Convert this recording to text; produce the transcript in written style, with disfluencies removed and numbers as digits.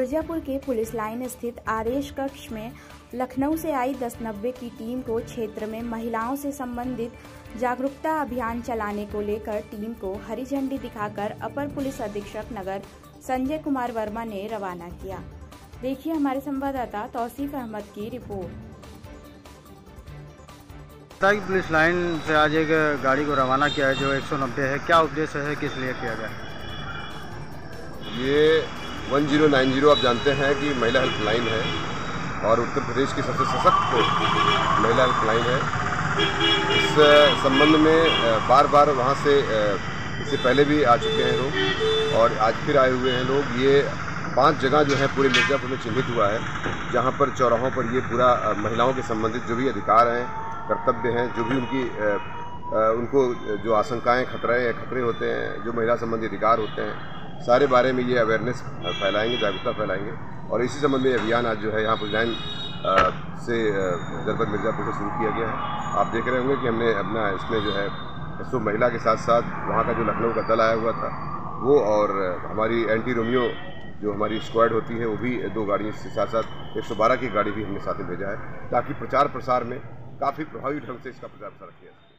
मिर्जापुर के police line स्थित आदेश कक्ष में लखनऊ से आई 1090 की टीम को क्षेत्र में महिलाओं से संबंधित जागरूकता अभियान चलाने को लेकर टीम को हरी झंडी दिखाकर अपर पुलिस अधीक्षक नगर संजय कुमार वर्मा ने रवाना किया। देखिए हमारे संवाददाता तौसीफ अहमद की रिपोर्ट। पुलिस लाइन से आज एक गाड़ी को रवाना किया है जो 190 है, क्या उद्देश्य है, किस लिए किया गया? ये 1090 आप जानते हैं कि महिला हेल्पलाइन है और उत्तर प्रदेश की सबसे सशक्त महिला हेल्पलाइन है। इस संबंध में बार बार वहाँ से इससे पहले भी आ चुके हैं लोग और आज फिर आए हुए हैं लोग। ये 5 जगह जो है पूरे मिर्जापुर में चिन्हित हुआ है, जहाँ पर चौराहों पर ये पूरा महिलाओं के संबंधित जो भी अधिकार हैं, कर्तव्य हैं, जो भी उनको जो आशंकाएँ खतरे होते हैं, जो महिला संबंधी अधिकार होते हैं, सारे बारे में ये अवेयरनेस फैलाएंगे, जागरूकता फैलाएंगे। और इसी संबंध में अभियान आज जो है यहाँ पुलिस लाइन से जनपद मिर्जापुर से शुरू किया गया है। आप देख रहे होंगे कि हमने अपना इसमें जो है 100 महिला के साथ साथ वहाँ का जो लखनऊ का दल आया हुआ था वो, और हमारी एंटी रोमियो जो हमारी स्क्वाड होती है वो भी 2 गाड़ियों के साथ साथ 112 की गाड़ी भी हमने साथ में भेजा है, ताकि प्रचार प्रसार में काफ़ी प्रभावी ढंग से इसका प्रचार प्रसार किया जाए।